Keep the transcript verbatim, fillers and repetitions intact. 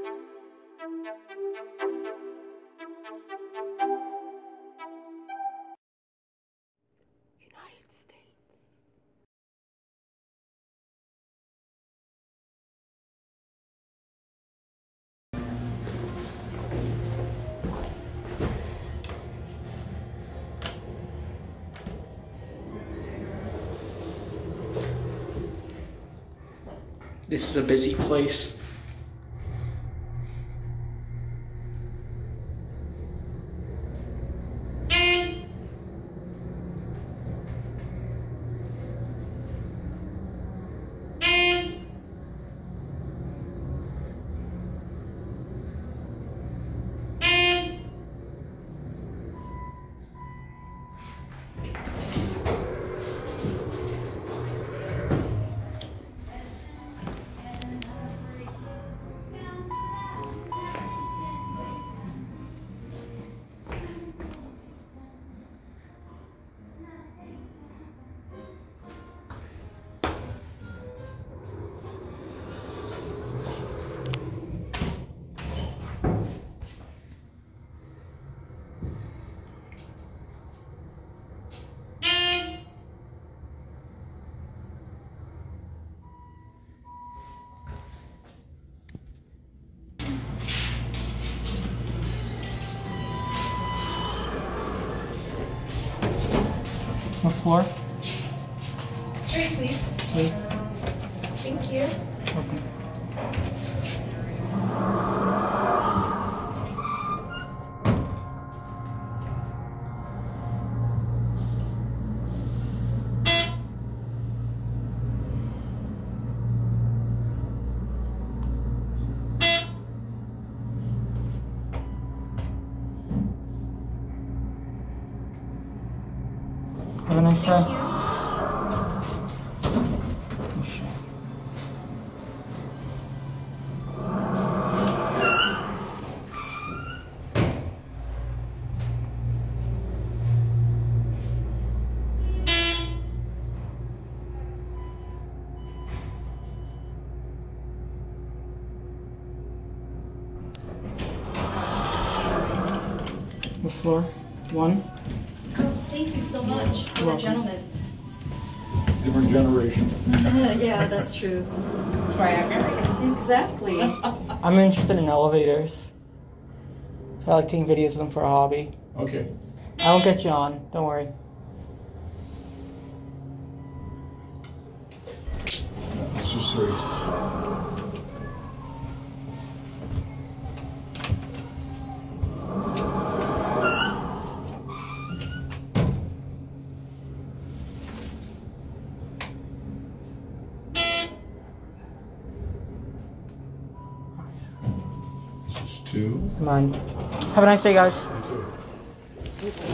United States. This is a busy place. What floor? Three, please. Three. Thank you. Okay. Have a nice day. Thank you. Oh, shit. What floor? One? Oh, thank you so much. You're You're a welcome. gentleman. Different generation. Yeah, that's true. Exactly. I'm interested in elevators. So I like taking videos of them for a hobby. Okay. I won't get you on, don't worry. Let's just see. This is two. Come on. Have a nice day, guys. Okay.